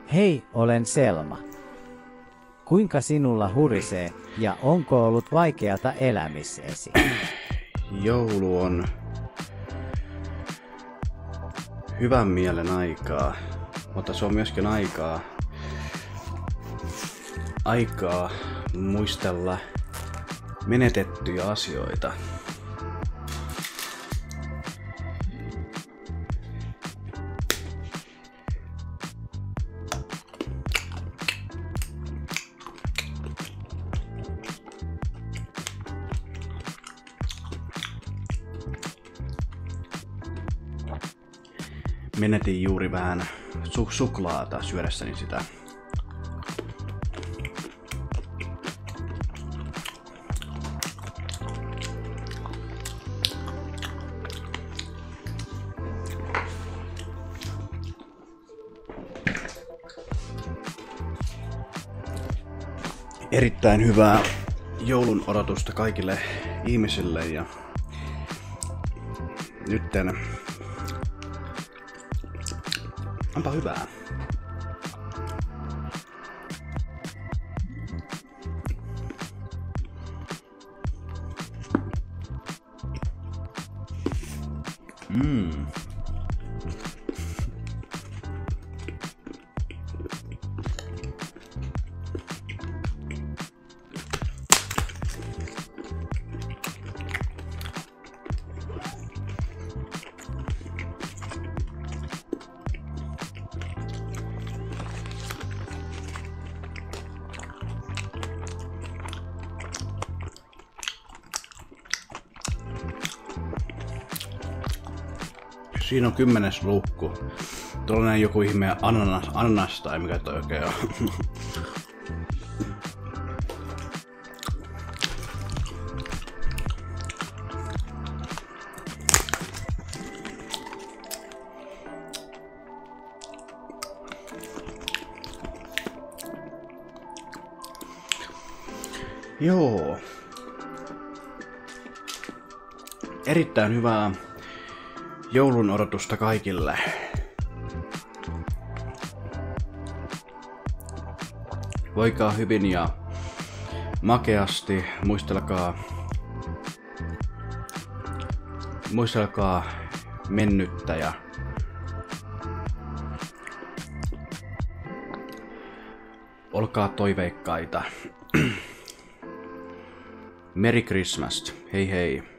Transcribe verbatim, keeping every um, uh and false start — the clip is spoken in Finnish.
Hei, olen Selma. Kuinka sinulla hurisee ja onko ollut vaikeata elämisesi? Joulu on hyvän mielen aikaa, mutta se on myöskin aikaa, aikaa muistella menetettyjä asioita. Menetin juuri vähän su- suklaata syödessäni sitä. Erittäin hyvää joulun odotusta kaikille ihmisille ja nytten onpa hyvää. Mm. Siinä on kymmenes luukku. Tuolla on joku ihme ananas, ananas tai mikä toi oikein on. Joo. Erittäin hyvää joulun odotusta kaikille. Voikaa hyvin ja makeasti. Muistelkaa, muistelkaa mennyttä ja olkaa toiveikkaita. Merry Christmas. Hei hei.